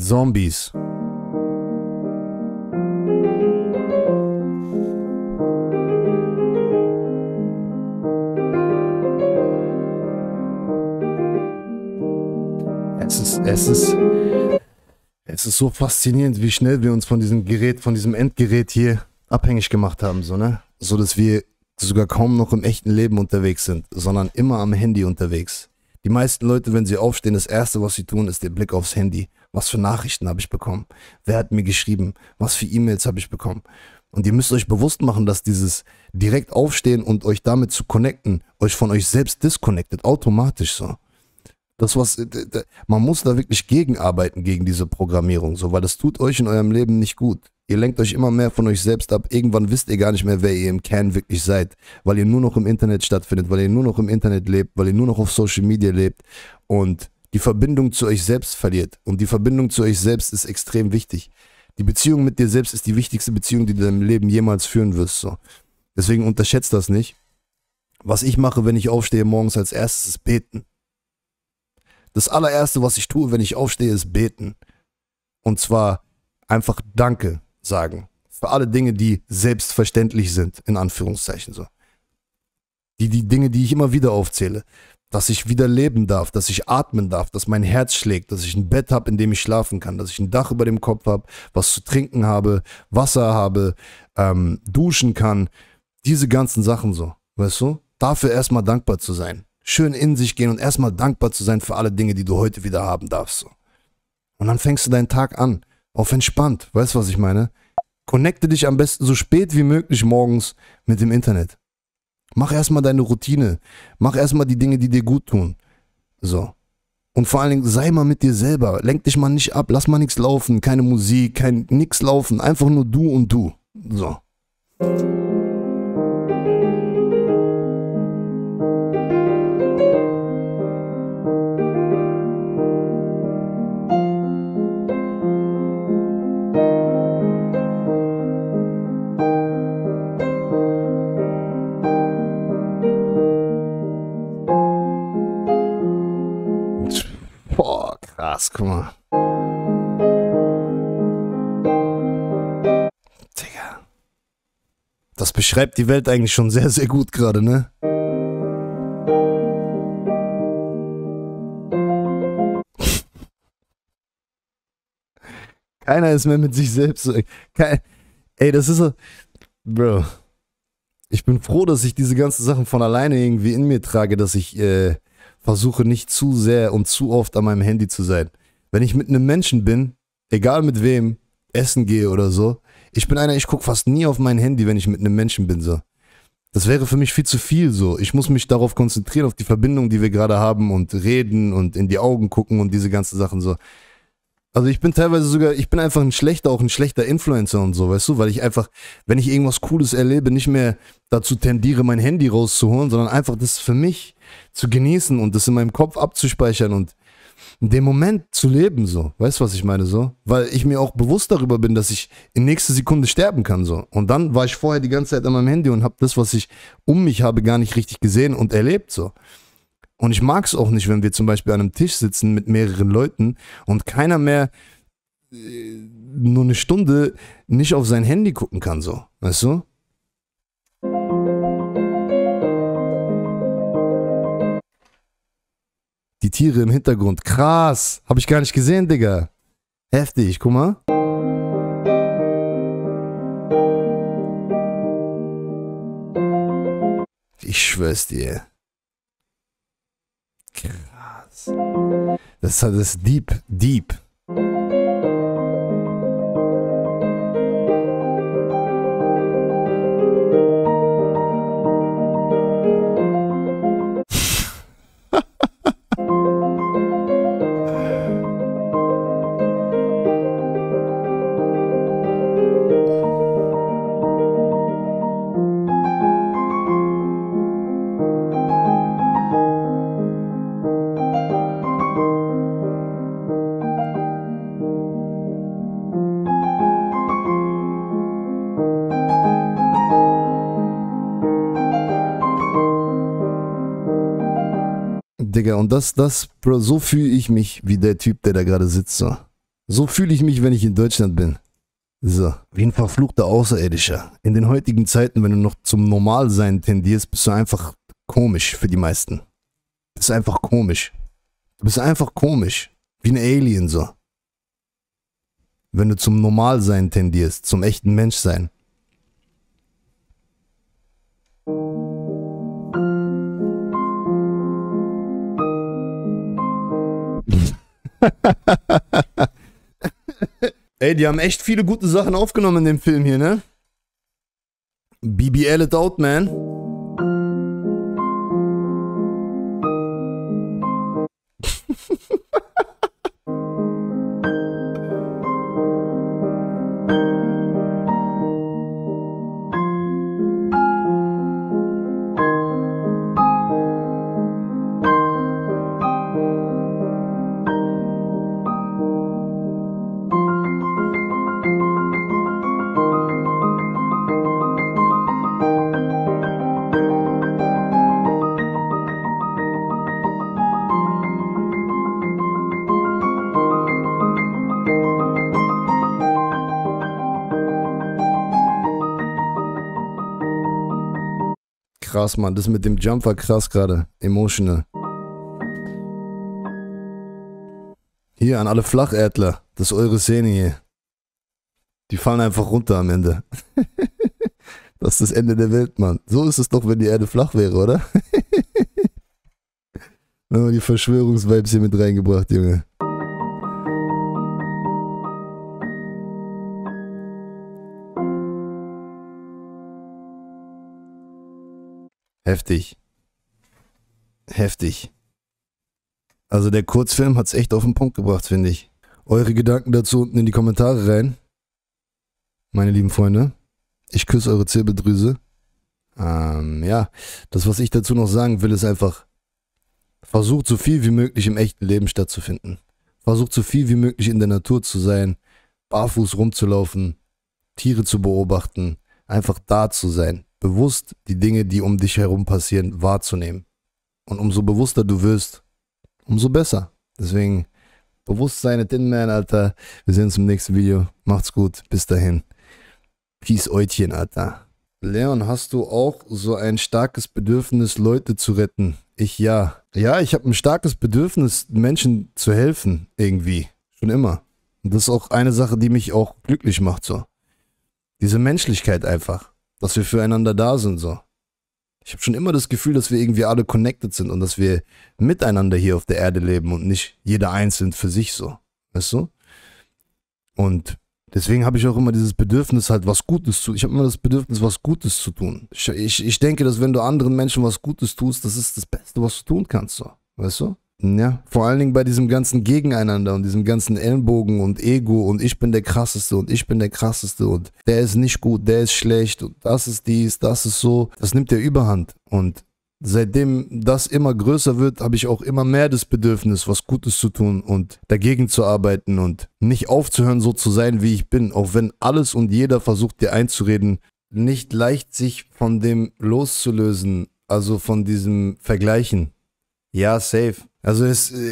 Zombies. Es ist so faszinierend, wie schnell wir uns von diesem Gerät, von diesem Endgerät hier abhängig gemacht haben, so, ne? So, dass wir sogar kaum noch im echten Leben unterwegs sind, sondern immer am Handy unterwegs. Die meisten Leute, wenn sie aufstehen, das Erste, was sie tun, ist der Blick aufs Handy. Was für Nachrichten habe ich bekommen? Wer hat mir geschrieben? Was für E-Mails habe ich bekommen? Und ihr müsst euch bewusst machen, dass dieses direkt aufstehen und euch damit zu connecten, euch von euch selbst disconnectet, automatisch so. Man muss da wirklich gegenarbeiten gegen diese Programmierung, so, weil das tut euch in eurem Leben nicht gut. Ihr lenkt euch immer mehr von euch selbst ab. Irgendwann wisst ihr gar nicht mehr, wer ihr im Kern wirklich seid, weil ihr nur noch im Internet stattfindet, weil ihr nur noch im Internet lebt, weil ihr nur noch auf Social Media lebt und die Verbindung zu euch selbst verliert. Und die Verbindung zu euch selbst ist extrem wichtig. Die Beziehung mit dir selbst ist die wichtigste Beziehung, die du in deinem Leben jemals führen wirst. So. Deswegen unterschätzt das nicht. Was ich mache, wenn ich aufstehe morgens als erstes, ist beten. Das allererste, was ich tue, wenn ich aufstehe, ist beten. Und zwar einfach Danke sagen. Für alle Dinge, die selbstverständlich sind, in Anführungszeichen so. Die Dinge, die ich immer wieder aufzähle. Dass ich wieder leben darf, dass ich atmen darf, dass mein Herz schlägt, dass ich ein Bett habe, in dem ich schlafen kann, dass ich ein Dach über dem Kopf habe, was zu trinken habe, Wasser habe, duschen kann. Diese ganzen Sachen so, weißt du? Dafür erstmal dankbar zu sein. Schön in sich gehen und erstmal dankbar zu sein für alle Dinge, die du heute wieder haben darfst. So. Und dann fängst du deinen Tag an, auf entspannt. Weißt du, was ich meine? Connecte dich am besten so spät wie möglich morgens mit dem Internet. Mach erstmal deine Routine. Mach erstmal die Dinge, die dir gut tun. So. Und vor allen Dingen, sei mal mit dir selber. Lenk dich mal nicht ab. Lass mal nichts laufen. Keine Musik, nix laufen. Einfach nur du und du. So. Boah, krass, guck mal. Digga. Das beschreibt die Welt eigentlich schon sehr, sehr gut gerade, ne? Keiner ist mehr mit sich selbst so. Ey, das ist so. Bro. Ich bin froh, dass ich diese ganzen Sachen von alleine irgendwie in mir trage, dass ich versuche nicht zu sehr und zu oft an meinem Handy zu sein. Wenn ich mit einem Menschen bin, egal mit wem, essen gehe oder so, ich gucke fast nie auf mein Handy, wenn ich mit einem Menschen bin, so. Das wäre für mich viel zu viel, so. Ich muss mich darauf konzentrieren, auf die Verbindung, die wir gerade haben und reden und in die Augen gucken und diese ganzen Sachen, so. Also ich bin teilweise sogar, ich bin einfach auch ein schlechter Influencer und so, weißt du, weil ich einfach, wenn ich irgendwas Cooles erlebe, nicht mehr dazu tendiere, mein Handy rauszuholen, sondern einfach das für mich zu genießen und das in meinem Kopf abzuspeichern und in dem Moment zu leben, so. Weißt du, was ich meine, so? Weil ich mir auch bewusst darüber bin, dass ich in nächster Sekunde sterben kann, so. Und dann war ich vorher die ganze Zeit an meinem Handy und habe das, was ich um mich habe, gar nicht richtig gesehen und erlebt, so. Und ich mag es auch nicht, wenn wir zum Beispiel an einem Tisch sitzen mit mehreren Leuten und keiner mehr nur eine Stunde nicht auf sein Handy gucken kann, so. Weißt du? Die Tiere im Hintergrund. Krass. Hab ich gar nicht gesehen, Digga. Heftig, guck mal. Ich schwör's dir. Krass. Das ist deep, deep. Digga, und Bro, so fühle ich mich wie der Typ, der da gerade sitzt, so. So fühle ich mich, wenn ich in Deutschland bin. So, wie ein verfluchter Außerirdischer. In den heutigen Zeiten, wenn du noch zum Normalsein tendierst, bist du einfach komisch für die meisten. Du bist einfach komisch. Du bist einfach komisch. Wie ein Alien so. Wenn du zum Normalsein tendierst, zum echten Menschsein. Ey, die haben echt viele gute Sachen aufgenommen in dem Film hier, ne? BBL it out, man. Krass, Mann. Das mit dem Jump war krass gerade. Emotional. Hier, an alle Flacherdler. Das ist eure Szene hier. Die fallen einfach runter am Ende. Das ist das Ende der Welt, Mann. So ist es doch, wenn die Erde flach wäre, oder? Wenn man die Verschwörungsvibes hier mit reingebracht, Junge. Heftig. Heftig. Also der Kurzfilm hat's echt auf den Punkt gebracht, finde ich. Eure Gedanken dazu unten in die Kommentare rein. Meine lieben Freunde. Ich küsse eure Zirbeldrüse. Ja, das, was ich dazu noch sagen will, ist einfach, versucht so viel wie möglich im echten Leben stattzufinden. Versucht so viel wie möglich in der Natur zu sein, barfuß rumzulaufen, Tiere zu beobachten, einfach da zu sein. Bewusst die Dinge, die um dich herum passieren, wahrzunehmen. Und umso bewusster du wirst, umso besser. Deswegen, Bewusstsein in man, Alter. Wir sehen uns im nächsten Video. Macht's gut. Bis dahin. Peace, Eutchen, Alter. Leon, hast du auch so ein starkes Bedürfnis, Leute zu retten? Ja. Ja, ich habe ein starkes Bedürfnis, Menschen zu helfen, irgendwie. Schon immer. Und das ist auch eine Sache, die mich auch glücklich macht, so. Diese Menschlichkeit einfach. Dass wir füreinander da sind, so. Ich habe schon immer das Gefühl, dass wir irgendwie alle connected sind und dass wir miteinander hier auf der Erde leben und nicht jeder einzeln für sich, so. Weißt du? Und deswegen habe ich auch immer dieses Bedürfnis, halt was Gutes zu tun. Ich habe immer das Bedürfnis, was Gutes zu tun. Ich denke, dass wenn du anderen Menschen was Gutes tust, das ist das Beste, was du tun kannst, so. Weißt du? Ja, vor allen Dingen bei diesem ganzen Gegeneinander und diesem ganzen Ellenbogen und Ego und ich bin der Krasseste und ich bin der Krasseste und der ist nicht gut, der ist schlecht und das ist dies, das ist so. Das nimmt ja Überhand. Und seitdem das immer größer wird, habe ich auch immer mehr das Bedürfnis, was Gutes zu tun und dagegen zu arbeiten und nicht aufzuhören, so zu sein, wie ich bin. Auch wenn alles und jeder versucht, dir einzureden, nicht leicht sich von dem loszulösen, also von diesem Vergleichen. Ja, safe. Also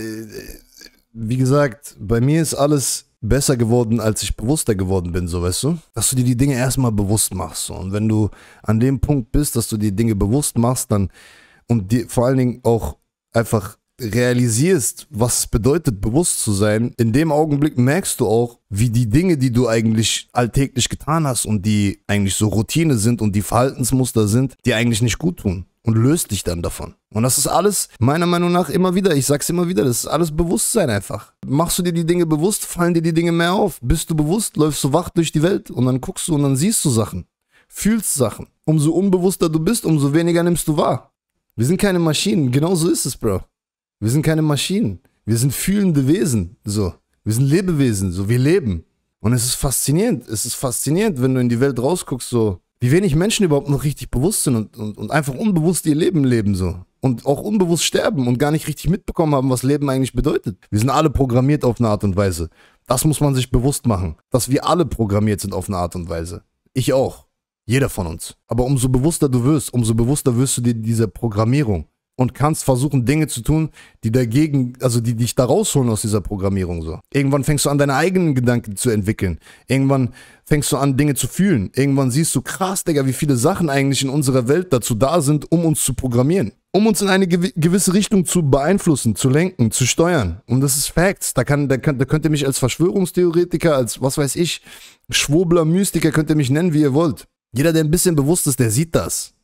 wie gesagt, bei mir ist alles besser geworden, als ich bewusster geworden bin, so, weißt du? Dass du dir die Dinge erstmal bewusst machst, so. Und wenn du an dem Punkt bist, dass du die Dinge bewusst machst, dann und dir vor allen Dingen auch einfach realisierst, was es bedeutet, bewusst zu sein, in dem Augenblick merkst du auch, wie die Dinge, die du eigentlich alltäglich getan hast und die eigentlich so Routine sind und die Verhaltensmuster sind, die eigentlich nicht gut tun. Und löst dich dann davon. Und das ist alles, meiner Meinung nach, immer wieder, ich sag's immer wieder, das ist alles Bewusstsein einfach. Machst du dir die Dinge bewusst, fallen dir die Dinge mehr auf. Bist du bewusst, läufst du wach durch die Welt und dann guckst du und dann siehst du Sachen. Fühlst Sachen. Umso unbewusster du bist, umso weniger nimmst du wahr. Wir sind keine Maschinen, genau so ist es, Bro. Wir sind keine Maschinen. Wir sind fühlende Wesen, so. Wir sind Lebewesen, so. Wir leben. Und es ist faszinierend. Es ist faszinierend, wenn du in die Welt rausguckst, so. Wie wenig Menschen überhaupt noch richtig bewusst sind und einfach unbewusst ihr Leben leben, so. Und auch unbewusst sterben und gar nicht richtig mitbekommen haben, was Leben eigentlich bedeutet. Wir sind alle programmiert auf eine Art und Weise. Das muss man sich bewusst machen. Dass wir alle programmiert sind auf eine Art und Weise. Ich auch. Jeder von uns. Aber umso bewusster du wirst, umso bewusster wirst du dir dieser Programmierung. und kannst versuchen, Dinge zu tun, die dagegen, also die dich da rausholen aus dieser Programmierung so. Irgendwann fängst du an, deine eigenen Gedanken zu entwickeln. Irgendwann fängst du an, Dinge zu fühlen. Irgendwann siehst du, krass, Digga, wie viele Sachen eigentlich in unserer Welt dazu da sind, um uns zu programmieren. Um uns in eine gewisse Richtung zu beeinflussen, zu lenken, zu steuern. Und das ist Facts. Da könnt ihr mich als Verschwörungstheoretiker, als, was weiß ich, Schwurbler, Mystiker, könnt ihr mich nennen, wie ihr wollt. Jeder, der ein bisschen bewusst ist, der sieht das.